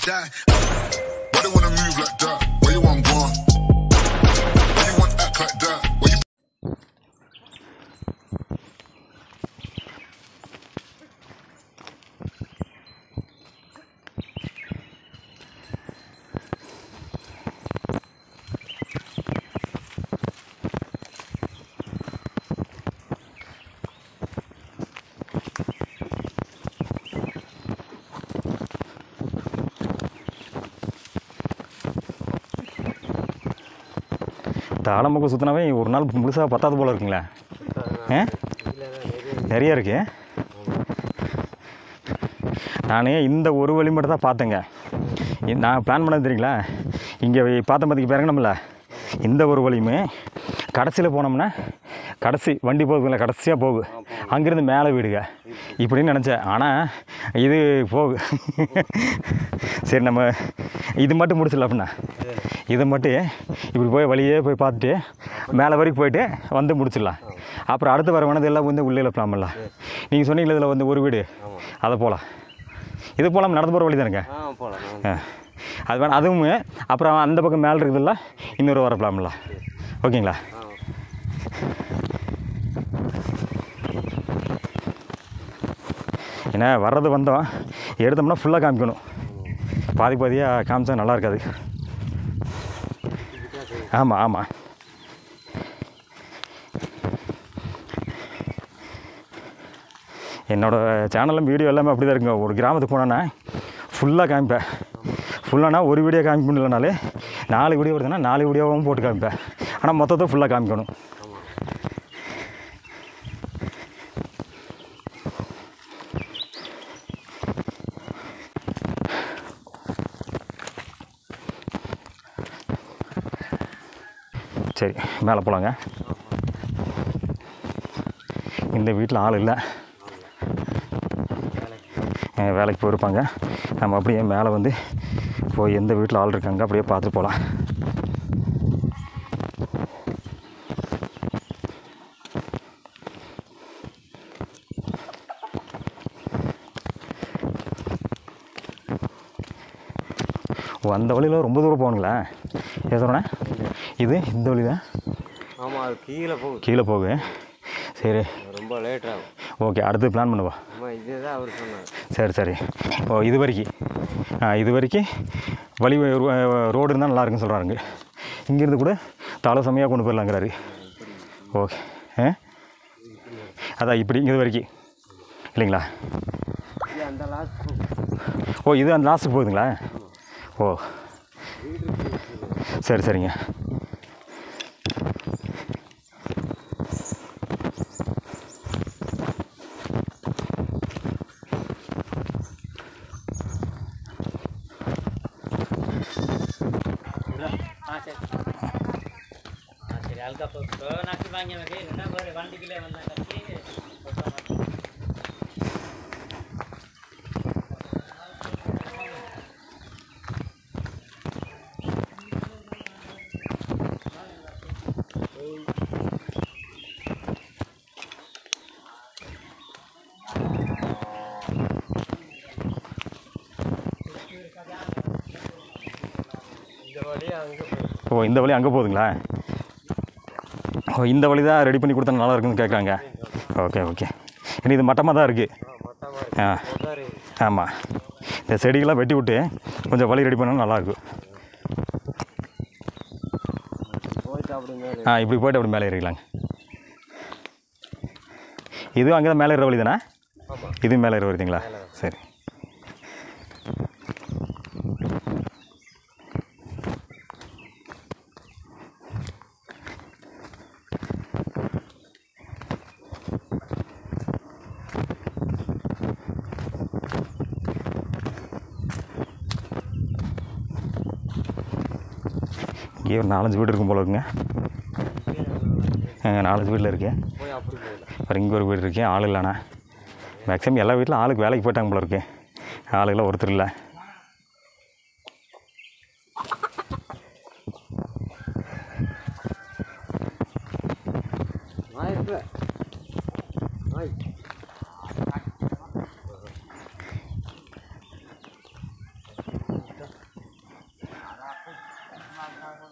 die. Why they wanna move like that? Where you want go? Why you want act like that? Where you தாளம்பக்கம் சுற்றினாவே ஒரு நாள் முழுசாக பத்தாது போல் இருக்குங்களே. நிறைய இருக்கு. நான் இந்த ஒரு வழி மட்டும் தான் பார்த்தேங்க. நான் பிளான் பண்ணது தெரியுங்களா, இங்கே பார்த்த மதிக்கு பிறங்கணும்ல, இந்த ஒரு வழியுமே கடைசியில் போனோம்னா கடைசி வண்டி போகுதுங்களா, கடைசியாக போகு, அங்கேருந்து மேலே வீடுங்க இப்படின்னு நினச்சேன். ஆனால் இது போகு. சரி, நம்ம இது மட்டும் முடிச்சிடலாம் அப்படின்னா, இதை மட்டும் இப்படி போய் வழியே போய் பார்த்துட்டு மேலே வரைக்கும் போயிட்டு வந்து முடிச்சிடலாம். அப்புறம் அடுத்து வர வேணது எல்லாம் வந்து உள்ளே பிளான் பண்ணலாம். நீங்கள் சொன்னீங்களா இதில் வந்து ஒரு வீடு, அதை போகலாம். இது போகலாம், நடந்து போகிற வழி தானுங்க. அது வேணாம், அதுவும் அப்புறம் அந்த பக்கம் மேலே இருக்குதுல்ல, இன்னொரு வர பிளான் பண்ணலாம். ஓகேங்களா? ஏன்னா வர்றது வந்தோம், எடுத்தோம்னா ஃபுல்லாக காமிக்கணும். பாதி பாதியாக காமிச்சா நல்லா இருக்காது. ஆமாம் ஆமாம். என்னோடய சேனலில் வீடியோ எல்லாமே அப்படி தான் இருக்குங்க. ஒரு கிராமத்துக்கு போனோன்னா ஃபுல்லாக காமிப்பேன். ஃபுல்லானா ஒரு வீடியோ காமிக்க முடியலனாலே 4 வீடியோ வருதுன்னா 4 வீடியோவும் போட்டு காமிப்பேன். ஆனால் மொத்தத்தை ஃபுல்லாக காமிக்கணும். சரி, மேலே போகலாங்க. இந்த வீட்டில் ஆள் இல்லை, வேலைக்கு போயிருப்பாங்க. நம்ம அப்படியே மேலே வந்து போய் எந்த வீட்டில் ஆள் இருக்காங்க அப்படியே பார்த்துட்டு போகலாம். அந்த வழியில் ரொம்ப தூரம் போகணுங்களா? ஏன் சொல்கிறேன், இது இந்த வழி தான். ஆமாம், அது கீழே போகு. சரி, ரொம்ப லேட் ஆகும். ஓகே, அடுத்து பிளான் பண்ணுவோம். இதுதான் அவர் சொன்னார். சரி. ஓ, இது வரைக்கும் வழி ரோடு இருந்தால் நல்லாயிருக்குன்னு சொல்கிறாருங்க. இங்கேருந்து கூட தலை செம்மையாக கொண்டு போயிடலாங்கிறாரு. ஓகே, அதான் இப்படி இது வரைக்கும் இல்லைங்களா? ஓ, இது அந்த லாஸ்ட்டுக்கு போகுதுங்களா? ஓ, சரிங்க. ஓ, இந்த வழி அங்கே போகுதுங்களா? ஓ, இந்த வழி தான் ரெடி பண்ணி கொடுத்தா நல்லா இருக்குன்னு கேட்குறாங்க. ஓகே. ஏன்னா இது மட்டமாக தான் இருக்குது. ஆமாம், இந்த செடிகள்லாம் வெட்டி விட்டு கொஞ்சம் வழி ரெடி பண்ணாலும் நல்லாயிருக்கும். இப்படி போய்ட்டு அப்படி மேலே ஏறிக்கலாங்க. இதுவும் அங்கே தான் மேலே ஏற வழி தானே? இதுவும் மேலே ஏற வருதுங்களா? சரி. இங்கே ஒரு 4-5 வீடு இருக்கும் போல இருக்குங்க. 4-5 வீட்டில் இருக்கு. அப்புறம் இங்கே ஒரு வீடு இருக்கு, ஆள் இல்லைண்ணா. மேக்ஸிமம் எல்லா வீட்டிலும் ஆளுக்கு வேலைக்கு போயிட்டாங்க போல இருக்கு. ஆளுகளாம் ஒருத்தர் இல்லை.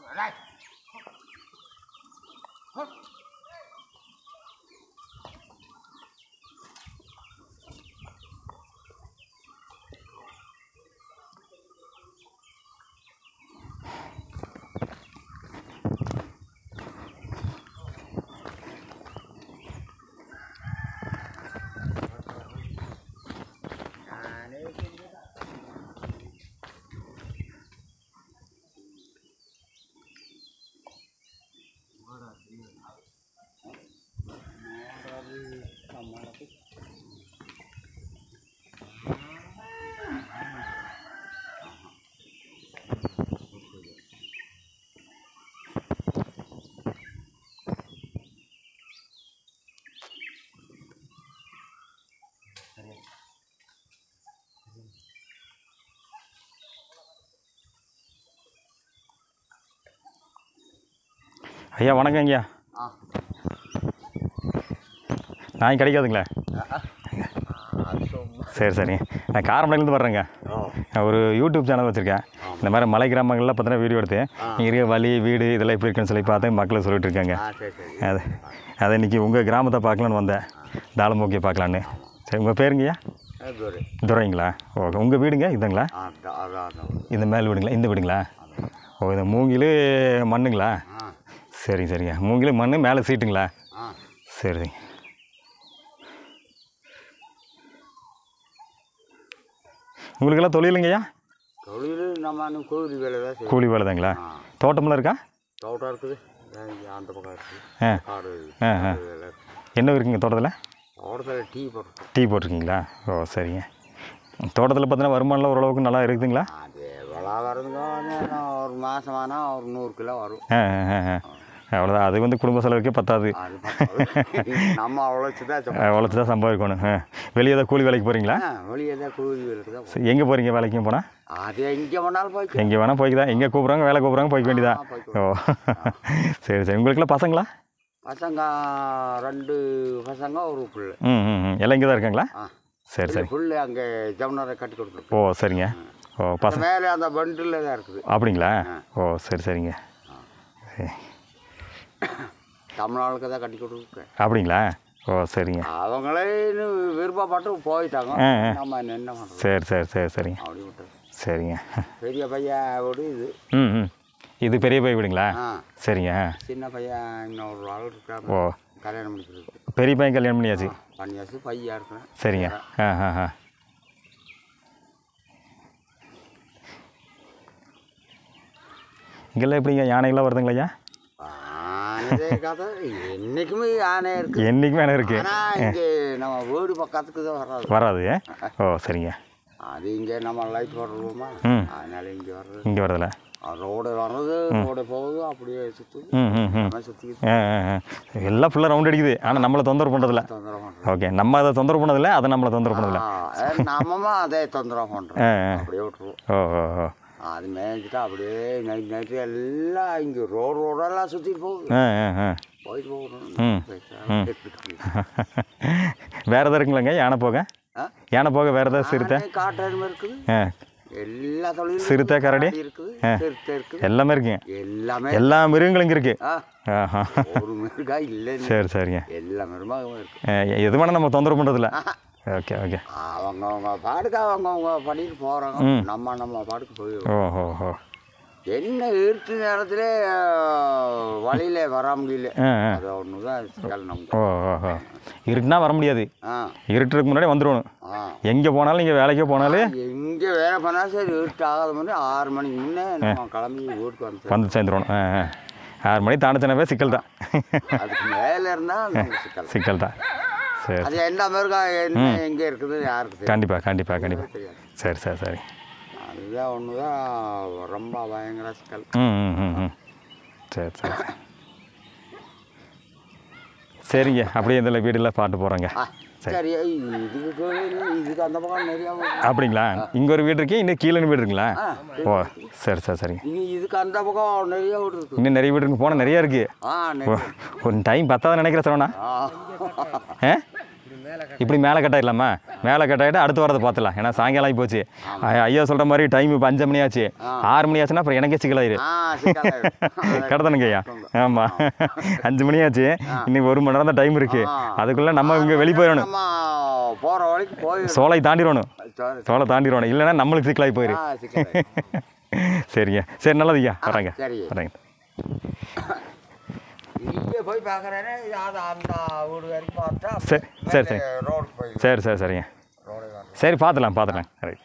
ஐயா வணக்கம் ஐயா. நாய் கிடைக்காதுங்களா? சரி சரி, நான் காரமடையிலேருந்து வர்றேங்க. ஒரு யூடியூப் சேனல் வச்சுருக்கேன். இந்த மாதிரி மலை கிராமங்களில் பார்த்தீங்கன்னா வீடியோ எடுத்து இங்கே இருக்க வழி வீடு இதெல்லாம் எப்படி இருக்குன்னு சொல்லி பார்த்து மக்களை சொல்லிட்டு இருக்காங்க. அதை இன்றைக்கி உங்கள் கிராமத்தை பார்க்கலான்னு வந்தேன், தாளமோக்கியை பார்க்கலான்னு. சரி, உங்கள் பேருங்கய்யா? துரைங்களா? ஓகே. உங்கள் வீடுங்க இதுங்களா? இந்த மேல் வீடுங்களா? இந்த வீடுங்களா? ஓ, இந்த மூங்கில் மண்ணுங்களா? சரி சரிங்க, மூங்கில் மண் மேலே சீட்டுங்களா? சரி. உங்களுக்கெல்லாம் தொழிலுங்கய்யா? தொழில் நம்ம கூலி வேலை தான். கூலி வேலை தாங்களா? தோட்டமெல்லாம் இருக்கா? தோட்டம் இருக்குது, அந்த பக்கம் இருக்குது. என்ன இருக்குங்க தோட்டத்தில்? தோட்டத்தில் டீ போட்டிருக்கீங்களா? ஓ சரிங்க. தோட்டத்தில் பார்த்தீங்கன்னா வருமானம்லாம் ஓரளவுக்கு நல்லா இருக்குதுங்களா? அது எவ்வளோ வருதுங்க, ஒரு மாதம் ஆனால் ஒரு 100 கிலோ வரும். அவ்வளோதான். அது வந்து குடும்ப செலவுக்கே பத்தாது. நம்ம அவ்வளோச்சு தான் சம்பாதிக்கணும். வெளியே தான் கூலி வேலைக்கு போகிறீங்களா? வெளியே தான் கூலி வேலைக்கு தான். எங்கே போகிறீங்க வேலைக்கும் போனால்? அது எங்கே வேணாலும் போய், எங்கே வேணால் போய்க்குதான். எங்கே கூப்பிட்றாங்க வேலை கூப்பிட்றாங்க போய்க்க வேண்டியதான். ஓ சரி சரி. உங்களுக்குலாம் பசங்களா? பசங்க 2 பசங்க, ஒரு பிள்ளை. எல்லாம் இங்கே தான் இருக்காங்களா? சரி சரி. பிள்ளை அங்கே ஜமுனரை கட்டி கொடுத்துருக்கு. ஓ சரிங்க. ஓ பசங்க மேலே அந்த பண்டில் தான் இருக்குது. அப்படிங்களா? ஓ சரி சரிங்க. சரி, தமிழ்நாளுக்கு தான் கட்டி கொடுத்துருக்கேன். அப்படிங்களா? ஓ சரிங்க. அவங்களே விருப்பப்பட்டு போயிட்டாங்க. நம்ம என்ன பண்ணுறோம்? சரி சரி சரி சரிங்க. அப்படி விட்டு சரிங்க. பெரிய பையன் வீடு இது. இது பெரிய பையன் வீடுங்களா? சரிங்க. சின்ன பையன் இன்னொரு ஆள் இருக்காங்க. ஓ, கல்யாணம் பண்ணிக்கிறது. பெரிய பையன் கல்யாணம் பண்ணியாச்சு? பண்ணியாச்சு, பையன் இருக்கிறேன். சரிங்க. இங்கெல்லாம் எப்படிங்க யானைகள்லாம் வருதுங்களா ஐயா? என்னைக்குமே யானை இருக்கு. என்னைக்குமே யானை இருக்கு. இங்கே நம்ம வீடு பக்கத்துக்கு தான் வராது. ஓ சரிங்க. அது இங்கே நம்ம லைட் போடுறோமா, அதனால இங்கே வர்றது. இங்கே வரதில்ல. ரோடு வர்றது, ரோடு போகுது, அப்படியே சுற்றுது. எல்லாம் ஃபுல்லாக ரவுண்ட் அடிக்குது. ஆனால் நம்மளை தொந்தரவு பண்ணுறதில்ல. ஓகே, நம்ம அதை தொந்தரவு பண்ணதில்லை, அதை நம்மளை தொந்தரவு பண்ணதில்லை. நம்ம அதே தொந்தரவு பண்ணுறோம், அப்படியே விட்டுருவோம். ஓ, அது மேய்ஞ்சிட்டா அப்படியே நைட்டு எல்லாம் இங்கே ரோடெல்லாம் சுற்றிட்டு போகுது. போயிட்டு போகணும். வேறு எதாவது இருக்குங்களாங்க யானை போக? யானை போக வேறு ஏதாவது சிறுத்தை? காட்டு எருமை இருக்குது. எல்லா தொழிலும் சிறுத்தை கரடி இருக்குது. சிறுத்தை இருக்குது. எல்லாமே இருக்குங்க. எல்லா மிருகங்களும் இங்கே இருக்கு. ஒரு மிருகா இல்லை. சரி சரிங்க. எல்லா மிருகமும் இருக்கு. எது வேணால் நம்ம தொந்தரவு பண்ணுறதில்ல. Okay okay. அவங்க பாட்டுக்கு அவங்க பண்ணிட்டு போகிறாங்க, நம்ம பாட்டுக்கு போய். ஓஹோ. என்ன இருட்டு நேரத்தில் வழியில் வர முடியல, அது ஒன்று தான் சிக்கல் நமக்கு. ஓஹோ. இருட்டுனா வர முடியாது. இருட்டுக்கு முன்னாடி வந்துடணும். எங்கே போனாலும் நீங்கள் வேலைக்கே போனாலும் எங்கே வேலை பண்ணாலும் சரி, இருட்டு ஆகாத முன்னே 6 மணிக்கு முன்னே நம்ம கிளம்பி வீட்டுக்கு வந்து சேர்ந்துடணும். 6 மணி தாண்டிச்சனாவே சிக்கல் தான். அதுக்கு மேலே இருந்தால் சிக்கல் தான். சரி, அது என்ன மிருகா என்ன எங்கே இருக்குது யாருக்கு? கண்டிப்பாக. சரி சரி சரி. அதுதான் ஒன்று தான் ரொம்ப பயங்கர சிக்கல். சரி சரி சரிங்க. அப்படியே இதில் வீடெல்லாம் பாட்டு போகிறோங்க. சரி, இதுக்கு அந்த பக்கம் நிறையா. அப்படிங்களா? இங்கே ஒரு வீடு இருக்கு, இன்னும் கீழே வீடு இருக்குங்களா? ஓ சரி சரிங்க. இதுக்கு அந்த பக்கம் நிறைய வீடு இருக்கு. இன்னும் நிறைய வீடு இருக்கு, போனால் நிறையா இருக்குது. ஒரு டைம் பத்தாத நினைக்கிறேன் சரவணா. இப்படி மேலே கட்டாயிடலாமா? மேலே கட்டாயிட்டு அடுத்து வரதை பார்த்துலாம். ஏன்னா சாயங்காலம் ஆகி போச்சு. ஐயா சொல்கிற மாதிரி டைம் இப்போ 5 மணி ஆச்சு. 6 மணி ஆச்சுன்னா அப்புறம் எனக்கே சிக்கலாயிரு. கடத்தானுங்க ஐயா. ஆமாம், 5 மணி ஆச்சு. இன்னைக்கு 1 மணி நேரம் தான் டைம் இருக்குது. அதுக்குள்ளே நம்ம இங்கே வெளியே போயிடணும். போகிற வரைக்கும் போய் சோலை தாண்டிடணும். சோலை தாண்டிடணும், இல்லைன்னா நம்மளுக்கு சிக்கலாகி போயிரு. சரிங்க, சரி, நல்லதுய்யா. வரேங்க வரேங்க. இங்கே போய் பார்க்குறேன்னா அந்த வீடு வரைக்கும் பார்த்தா சரி சரி சரி ரோடு போய் சரி சரி சரிங்க. சரி, பார்த்துலாம். ரைட்.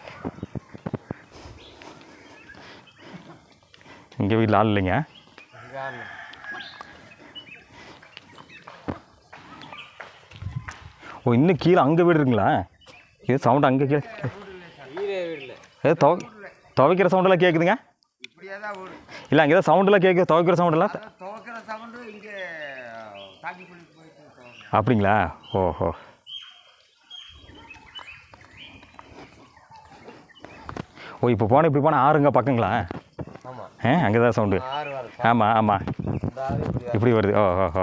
இங்கே வீட்டில் ஆள் இல்லைங்க. ஓ, இன்னும் கீழே அங்கே வீடு இருக்குங்களா? இது சவுண்டு அங்கே கீழே ஏதோ துவைக்கிற சவுண்டெல்லாம் கேட்குதுங்க. இல்லை, அங்கே ஏதோ சவுண்டெல்லாம் கேட்குது. துவைக்கிற சவுண்டெல்லாம் அப்படிங்களா? ஓஹோ. ஓ, இப்போ போனால் இப்படி போனால் ஆறுங்க பக்கங்களா? அங்கே தான் சவுண்டு. ஆமாம் ஆமாம், இப்படி வருது. ஓஹோ.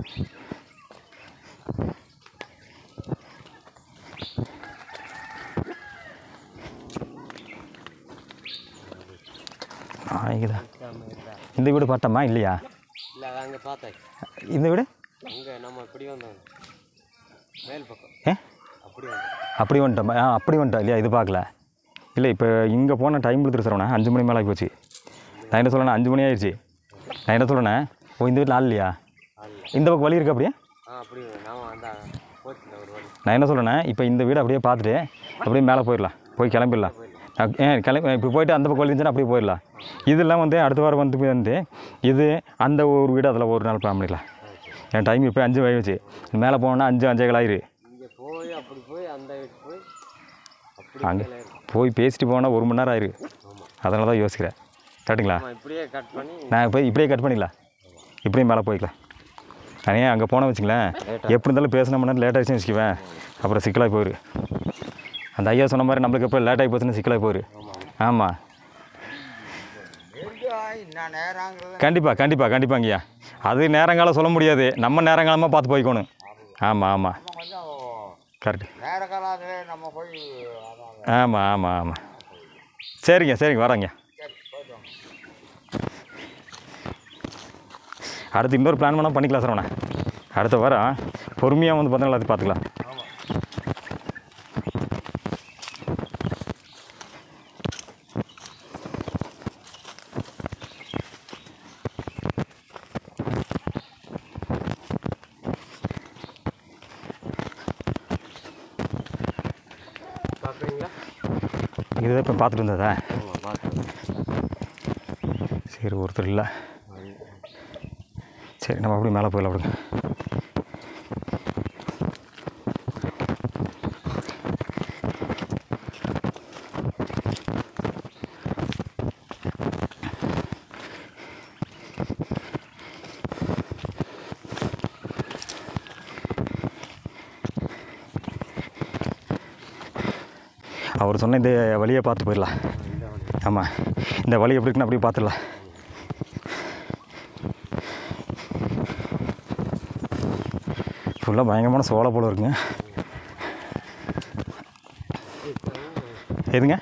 இங்கேதான். இந்த வீடு பார்த்தோமா இல்லையா? இந்த வீடு அப்படி வந்துட்டோமா? அப்படி வந்துட்டோம் இல்லையா? இது பார்க்கல. இல்லை, இப்போ இங்கே போன டைம் கொடுத்துரு சார். 5 மணி மேலே ஆகி போச்சு. நான் என்ன சொல்கிறேன், 5 மணி ஆயிடுச்சு. நான் என்ன சொல்கிறேன், ஓ, இந்த வீட்டில் ஆள் இல்லையா? இந்த பக்கம் வழி இருக்கு அப்படியே? நான் என்ன சொல்கிறேன்னா, இப்போ இந்த வீடு அப்படியே பார்த்துட்டு அப்படியே மேலே போயிடலாம். போய் கிளம்பிடலாம். இப்போ போயிட்டு அந்த பக்கம் வழி இருந்துச்சுன்னா அப்படியே போயிடலாம். இதெல்லாம் வந்து அடுத்த வாரம் வந்து இது அந்த ஒரு வீடு, அதில் ஒரு நாள் பிளான் பண்ணிடலாம். என் டைம் இப்போ 5 ஆயிடுச்சு. மேலே போனோன்னா 5 ஆயிரு. அங்கே போய் பேசிட்டு போனால் 1 மணி நேரம் ஆயிரு. அதனால தான் யோசிக்கிறேன். கரெக்டுங்களா? நான் இப்போ இப்படியே கட் பண்ணிடலாம். இப்படியே மேலே போய்க்கலாம். நானே அங்கே போனால் வச்சுங்களேன், எப்படி இருந்தாலும் பேசினோம்னா லேட் ஆகிடுச்சுன்னு வச்சுக்குவேன். அப்புறம் சிக்கலாகி போயிரு. அந்த ஐயா சொன்ன மாதிரி நம்மளுக்கு எப்போ லேட் ஆகி போச்சுன்னு சிக்கலாகி போயிரு. ஆமாம், கண்டிப்பாங்கய்யா. அது நேரங்காலம் சொல்ல முடியாது. நம்ம நேரங்காலமாக பார்த்து போய்க்கணும். ஆமாம், கரெக்டு. ஆமாம். சரிங்க, வரேங்க. அடுத்து இன்னொரு பிளான் பண்ணால் பண்ணிக்கலாம் சார். அடுத்த வாரம் பொறுமையாக வந்து பார்த்தா எல்லாத்தையும் பார்த்துக்கலாம். இதுதான் இப்போ பார்த்துட்டு இருந்ததா? சரி, ஒருத்தர் இல்லை. சரி, நம்ம அப்படியே மேலே போயிடலாம். அப்படிங்க. அவர் சொன்ன இந்த வழியை பார்த்து போயிடலாம். ஆமாம், இந்த வழி எப்படி இருக்குன்னு அப்படியே பார்த்துடலாம். ஃபுல்லாக பயங்கரமான சோளை போல் இருக்குங்க. எதுங்க?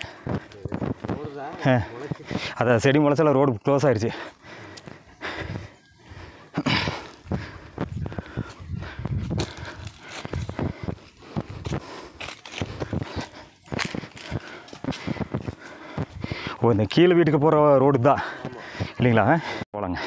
அதை செடி முளைச்சால ரோடு க்ளோஸ் ஆகிடுச்சு. ஓ, இந்த கீழே வீட்டுக்கு போகிற ரோடு தான் இல்லைங்களா? போகலாங்க.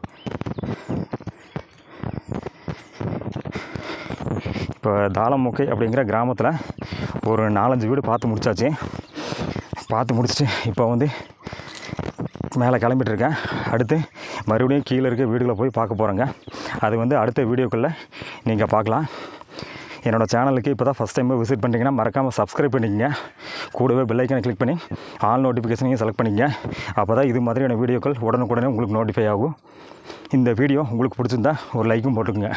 இப்போ தாளமுக்கை அப்படிங்கிற கிராமத்தில் ஒரு 4-5 வீடு பார்த்து முடிச்சாச்சு. பார்த்து முடிச்சுட்டு இப்போ வந்து மேலே கிளம்பிட்டுருக்கேன். அடுத்து மறுபடியும் கீழே இருக்க வீடுகளை போய் பார்க்க போகிறேங்க. அது வந்து அடுத்த வீடியோக்குள்ளே நீங்கள் பார்க்கலாம். என்னோடய சேனலுக்கு இப்போ தான் ஃபஸ்ட் டைம் விசிட் பண்ணிங்கன்னா மறக்காமல் சப்ஸ்கிரைப் பண்ணிக்கங்க. கூடவே பெல் ஐக்கனை கிளிக் பண்ணி ஆல் நோட்டிஃபிகேஷனையும் செலக்ட் பண்ணிக்கங்க. அப்போ தான் இது மாதிரியான வீடியோக்கள் உடனுக்குடனே உங்களுக்கு நோட்டிஃபை ஆகும். இந்த வீடியோ உங்களுக்கு பிடிச்சிருந்தா ஒரு லைக்கும் போட்டுக்குங்க.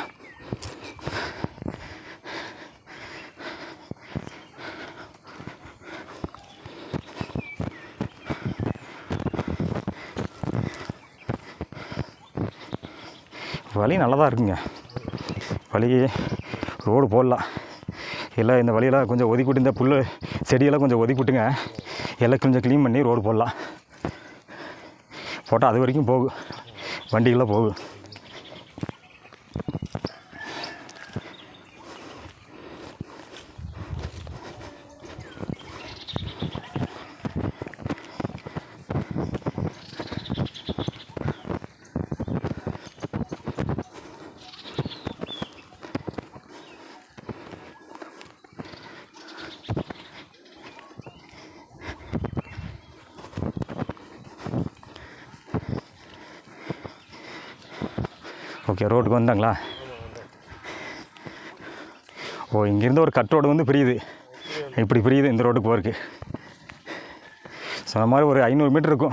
வழி நல்லா தான் இருக்குங்க. வழி ரோடு போடலாம். எல்லாம் இந்த வழியெல்லாம் கொஞ்சம் ஒதுக்கி விட்டு, இந்த புல் செடியெல்லாம் கொஞ்சம் ஒதுக்கி விட்டுங்க, எல்லாம் கொஞ்சம் க்ளீன் பண்ணி ரோடு போடலாம். போட்டால் அது வரைக்கும் போகும், வண்டிகள்லாம் போகும். ஓகே, ரோட்டுக்கு வந்தாங்களா? ஓ, இங்கேருந்து ஒரு கட் ரோடு வந்து பிரியுது, இப்படி பிரியுது இந்த ரோட்டுக்கு போகிறதுக்கு. சொன்ன மாதிரி ஒரு 500 மீட்டர் இருக்கும்.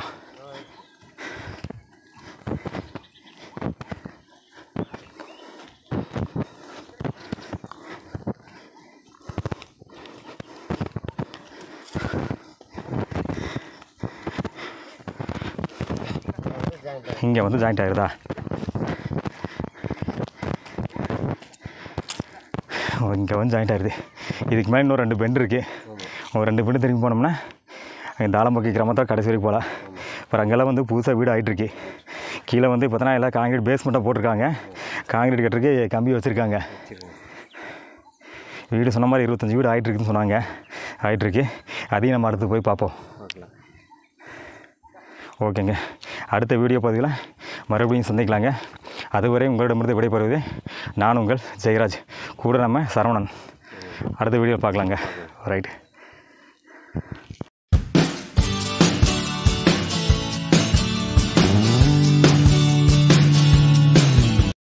இங்கே வந்து ஜாயிண்ட் ஆகிருதா? இங்கே வந்து ஜாயிண்ட் ஆகிடுது. இதுக்கு மேலே இன்னும் 2 பெண்டு இருக்குது. ஒரு 2 பெண்டு திரும்பி போனோம்னா இந்த ஆலம்பக்கி கிராமத்தில் கடைசி வரைக்கும் போகலாம். அப்புறம் அங்கெல்லாம் வந்து புதுசாக வீடு ஆகிட்டுருக்கு. கீழே வந்து பார்த்தோன்னா எல்லாம் காங்கிரீட் பேஸ்மெண்ட்டாக போட்டிருக்காங்க, காங்கிரீட் கட்டுறதுக்கு கம்பி வச்சுருக்காங்க. வீடு சொன்ன மாதிரி 25 வீடு ஆகிட்டுருக்குன்னு சொன்னாங்க, ஆகிட்டுருக்கு. அதையும் நம்ம அடுத்து போய் பார்ப்போம். ஓகேங்க, அடுத்த வீடியோ பதிவில் மறுபடியும் சந்திக்கலாங்க. அதுவரை உங்களிடமிருந்து விடைபெறுவது நான் உங்கள் ஜெயராஜ், கூட நம்ம சரவணன். அடுத்த வீடியோ பார்க்கலாங்க. ரைட்டு.